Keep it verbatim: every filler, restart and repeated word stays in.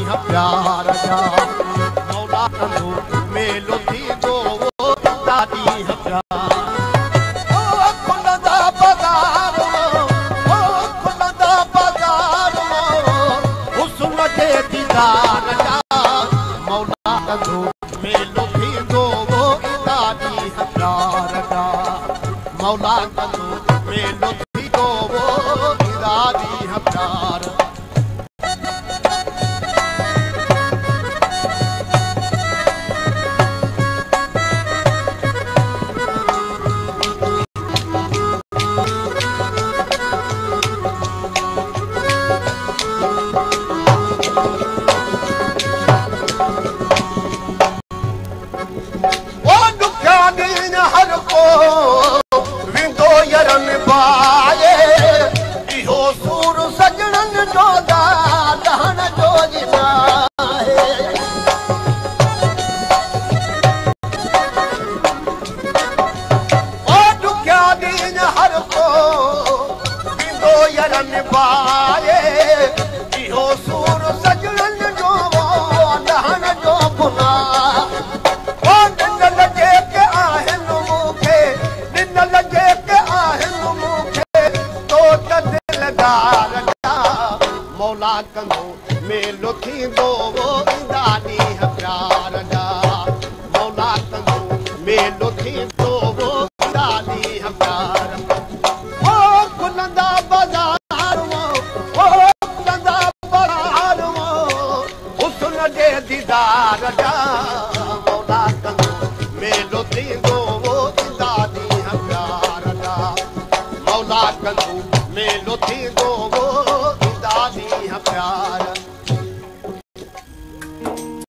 प्यार जा मौला कंदो मेलो थी दो दादी प्यार ओ खुलंदा बाज़ार ओ खुलंदा बाज़ार हुस्न जे दीदार जा मौला कंदो मेलो थी दो दादी प्यार जा मौला कंदो मेलो थी दो दादी प्यार मौला कंदो मेलो थी दो दादी प्यार जा मौला कंदो मेलो थी दो दादी प्यार ओ खुलंदा बाज़ार ओ खुलंदा बाज़ार हुस्न जे दीदार जा